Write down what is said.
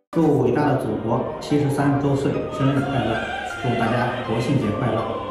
祝伟大的祖国73周岁生日快乐！祝大家国庆节快乐！